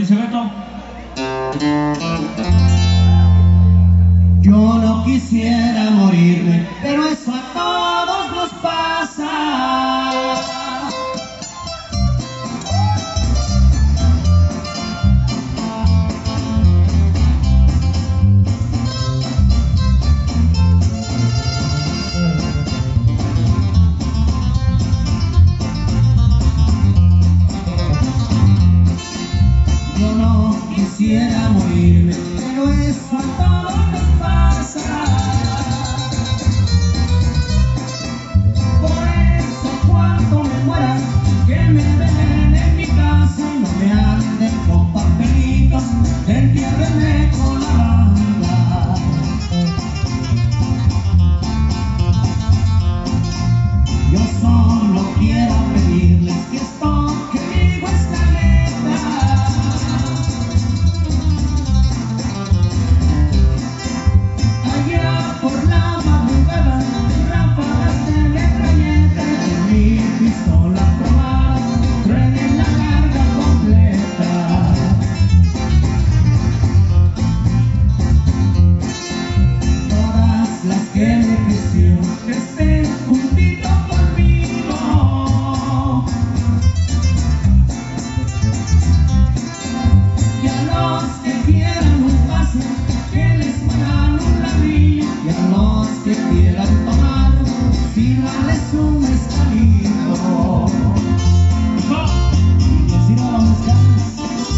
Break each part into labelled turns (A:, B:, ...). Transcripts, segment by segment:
A: dice Beto?
B: Yo no quisiera morirme, pero eso a todos nos pasa. Yo no quisiera morirme, pero eso a todos nos pasa. Por eso cuando me muera, que me dejen en mi casa y no me anden con papelitos, entiérrenme con la banda. Yo solo quiero pedirles que esto que digo es la neta. Allá por la madrugada, ráfagas de metralleta, con mi pistola probada, truenen la carga completa. Todas las que me quisieron que estén juntito conmigo. Y a los que quieran un pase, que les pagan un ladrillo. Y a los que quieran tomar, sírvales un mezcalito. Y les sirvan los mezcales.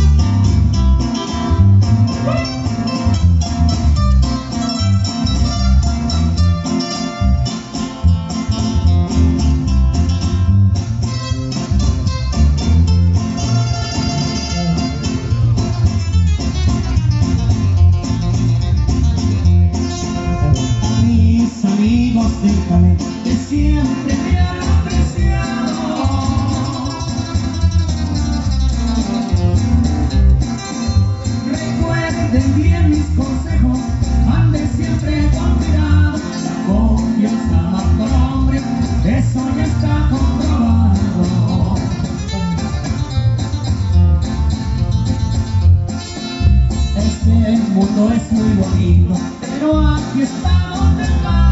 B: A mis amigos déjame que siempre me han apreciado. Recuerden bien mis consejos, ande siempre con cuidado. La confianza mata al hombre, eso ya está comprobado. Este mundo es muy bonito, pero aquí estamos de paz.